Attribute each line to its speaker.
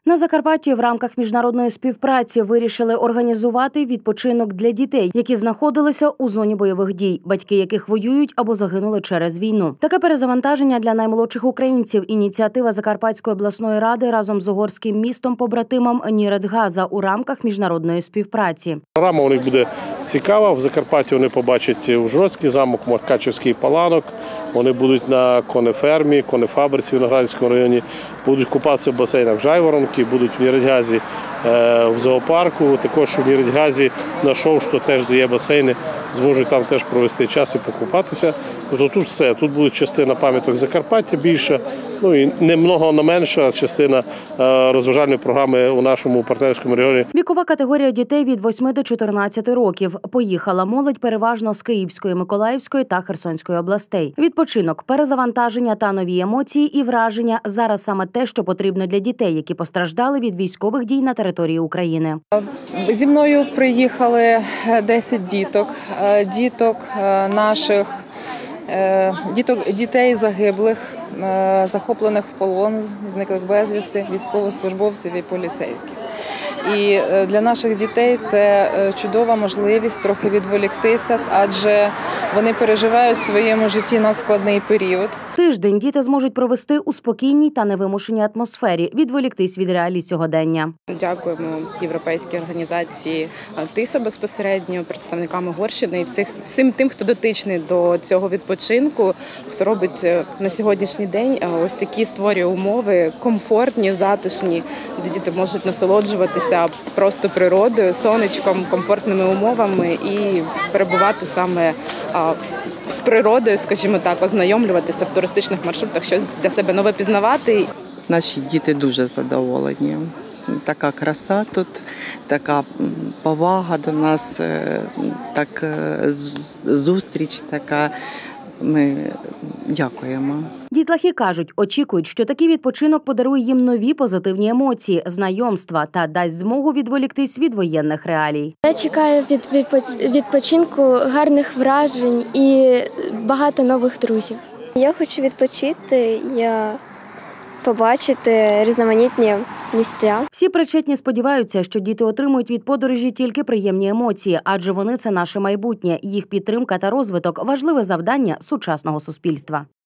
Speaker 1: На Закарпатті в рамках міжнародної співпраці вирішили організувати відпочинок для дітей, які знаходилися у зоні бойових дій, батьки яких воюють або загинули через війну. Таке перезавантаження для наймолодших українців – ініціатива Закарпатської обласної ради разом з угорським містом-побратимом Нірецьгаза у рамках міжнародної співпраці.
Speaker 2: Програма у них буде цікава. В Закарпатті вони побачать Ужгородський замок, Макачівський паланок. Вони будуть на конефермі, конефабриці в Виноградівському районі, будуть купатися в басейнах Жайворонки, будуть в Нірецьгазі в зоопарку. Також у Нірецьгазі на Шовшту теж де є басейни, зможуть там теж провести час і покупатися. Тобто тут все. Тут буде частина пам'яток Закарпаття більше, ну і немного на менша частина розважальної програми у нашому партнерському регіоні.
Speaker 1: Вікова категорія дітей від 8 до 14 років. Поїхала молодь переважно з Київської, Миколаївської та Херсонської областей. Відпочинок, перезавантаження та нові емоції і враження – зараз саме те, що потрібно для дітей, які постраждали від військових дій на території України.
Speaker 3: Зі мною приїхали 10 діток наших, дітей загиблих, захоплених в полон, зниклих безвісти, військовослужбовців і поліцейських. І для наших дітей це чудова можливість трохи відволіктися, адже вони переживають в своєму житті надскладний період.
Speaker 1: Тиждень діти зможуть провести у спокійній та невимушеній атмосфері, відволіктись від реалій сьогодення.
Speaker 4: Дякуємо європейській організації ТИСА безпосередньо, представникам Угорщини і всім тим, хто дотичний до цього відпочинку, хто робить на сьогоднішній день ось такі створює умови комфортні, затишні, де діти можуть насолоджуватися просто природою, сонечком, комфортними умовами і перебувати саме з природою, скажімо так, ознайомлюватися в туристичних маршрутах, щось для себе нове пізнавати.
Speaker 5: Наші діти дуже задоволені. Така краса тут, така повага до нас, так зустріч така. Ми дякуємо.
Speaker 1: Дітлахи кажуть, очікують, що такий відпочинок подарує їм нові позитивні емоції, знайомства та дасть змогу відволіктись від воєнних реалій.
Speaker 6: Я чекаю від відпочинку гарних вражень і багато нових друзів.
Speaker 7: Я хочу відпочити, побачити різноманітні місця.
Speaker 1: Всі причетні сподіваються, що діти отримують від подорожі тільки приємні емоції, адже вони – це наше майбутнє. Їх підтримка та розвиток – важливе завдання сучасного суспільства.